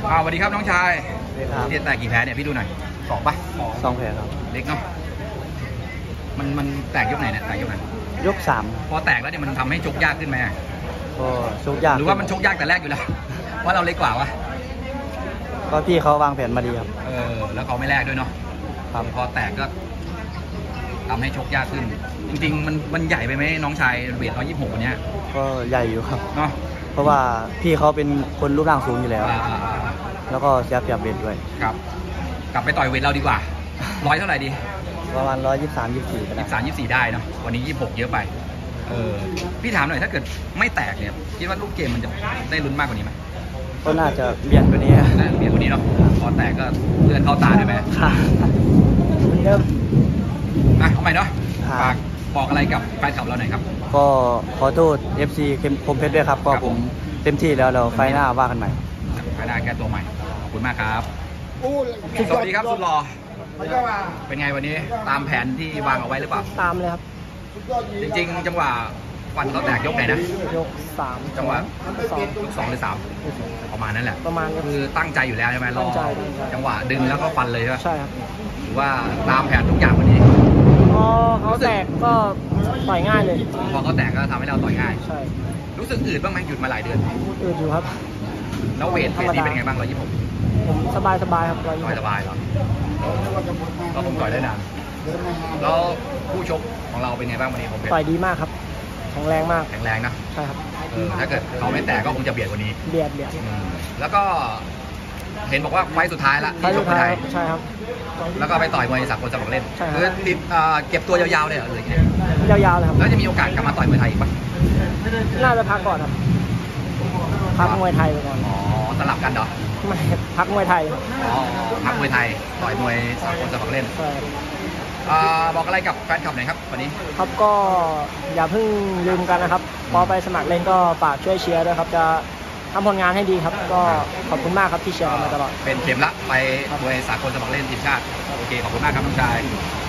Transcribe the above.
สวัสดีครับน้องชายเรียนแต่กี่แพ้เนี่ยพี่ดูหน่อย2ปะ 2 แผลครับเล็กเนาะมันแตกยกไหนเนี่ยแตกยกไหนยก3 พอแตกแล้วเนี่ยมันทำให้ชกยากขึ้นไหมก็ชกยากหรือว่ามันชกยากแต่แรกอยู่แล้วเพราะเราเล็กกว่าวะก็พี่เขาวางแผนมาดีครับแล้วเขาไม่แลกด้วยเนาะพอแตกก็ทำให้ชกยากขึ้นจริงๆมันใหญ่ไปไหมน้องชายเวท126วันนี้ก็ใหญ่อยู่ครับเนาะเพราะว่าพี่เขาเป็นคนรูปร่างสูงอยู่แล้วแล้วก็เสียเปรียบเวทด้วยครับกลับไปต่อยเวทเราดีกว่าเท่าไหร่ดีประมาณ123-24ก็ได้ 23-24ได้เนาะวันนี้26เยอะไปพี่ถามหน่อยถ้าเกิดไม่แตกเนี่ยคิดว่าลูกเกมมันจะได้ลุ้นมากกว่านี้ไหมก็น่าจะเบียดกว่านี้เบียดกว่านี้เนาะพอแตกก็เลือดเข้าตาได้ไหมค่ะเหมือนเดิมเอาใหม่เนาะฝากบอกอะไรกับแฟนคลับเราหน่อยครับก็ขอโทษ FC คมเพชรด้วยครับก็ผมเต็มที่แล้วเราไฟหน้าว่ากันใหม่ไฟหน้าแก้ตัวใหม่ขอบคุณมากครับสวัสดีครับสุดหล่อเป็นไงวันนี้ตามแผนที่วางเอาไว้หรือเปล่าตามเลยครับจริงๆจังหวะฟันเขาแตกยกไหนนะยก3 จังหวะยก2หรือ3ประมาณนั้นแหละประมาณคือตั้งใจอยู่แล้วใช่ไหมรอจังหวะดึงแล้วก็ฟันเลยใช่ไหมใช่ครับถือว่าตามแผนทุกอย่างวันนี้พอเขาแตกก็ต่อยง่ายเลยพอเขาแตกก็ทำให้เราต่อยง่ายใช่รู้สึกอืดบ้างไหมหยุดมาหลายเดือนอืดอยู่ครับแล้วเวทนี้เป็นไงบ้าง126 ผมสบายครับสบายเหรอก็คงต่อยได้นานแล้วผู้ชกของเราเป็นไงบ้างวันนี้ผมต่อยดีมากครับแข็งแรงมากแข็งแรงนะใช่ครับถ้าเกิดเขาไม่แตกก็คงจะเบียดกว่านี้เบียดแล้วก็เห็นบอกว่าไฟสุดท้ายละที่ชกไทยใช่ครับแล้วก็ไปต่อยมวยสากลสมัครเล่นคือติดเก็บตัวยาวๆเลยหรือไงยาวๆเลยครับแล้วจะมีโอกาสกลับมาต่อยมวยไทยอีกปะน่าจะพักก่อนครับพักมวยไทยไปก่อนสลับกันเหรอไม่พักมวยไทยพักมวยไทยต่อยมวยสากลสมัครเล่นบอกอะไรกับแฟนคลับหน่อยครับวันนี้ครับก็อย่าเพิ่งลืมกันนะครับพอไปสมัครเล่นก็ฝากช่วยเชียร์ด้วยครับจะทำผลงานให้ดีครับก็ขอบคุณมากครับที่เชียร์มาตลอดเป็นเข็มละไปมวยสากลสมัครเล่นทีมชาติโอเคขอบคุณมากครับน้องชาย